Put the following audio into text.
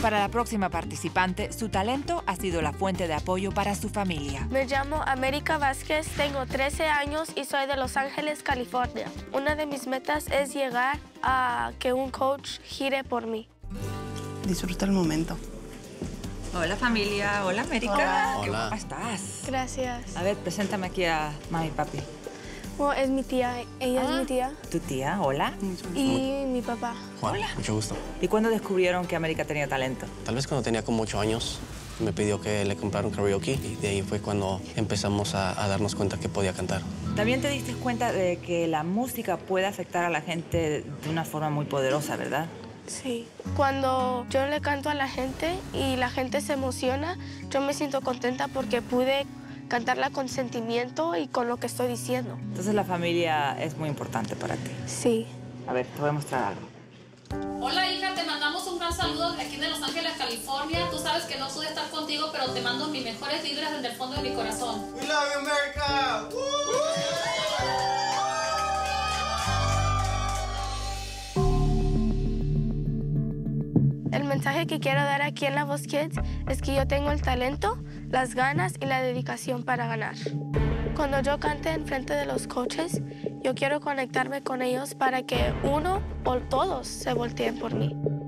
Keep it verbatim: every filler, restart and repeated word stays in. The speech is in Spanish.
Para la próxima participante, su talento ha sido la fuente de apoyo para su familia. Me llamo América Vázquez, tengo trece años y soy de Los Ángeles, California. Una de mis metas es llegar a que un coach gire por mí. Disfruta el momento. Hola familia, hola América. Hola. ¿Qué Hola. guapa estás? Gracias. A ver, preséntame aquí a mami y papi. Bueno, es mi tía, ella Ah. es mi tía. Tu tía, hola. Y mi papá. Juan, mucho gusto. ¿Y cuándo descubrieron que América tenía talento? Tal vez cuando tenía como ocho años me pidió que le comprara un karaoke y de ahí fue cuando empezamos a, a darnos cuenta que podía cantar. También te diste cuenta de que la música puede afectar a la gente de una forma muy poderosa, ¿verdad? Sí. Cuando yo le canto a la gente y la gente se emociona, yo me siento contenta porque pude cantarla con sentimiento y con lo que estoy diciendo. Entonces la familia es muy importante para ti. Sí. A ver, te voy a mostrar algo. Hola hija, te mandamos un gran saludo de aquí de Los Ángeles, California. Tú sabes que no pude estar contigo, pero te mando mis mejores vibras desde el fondo de mi corazón. We love you, America! El mensaje que quiero dar aquí en La Voz Kids es que yo tengo el talento, las ganas y la dedicación para ganar. Cuando yo cante en frente de los coaches, yo quiero conectarme con ellos para que uno o todos se volteen por mí.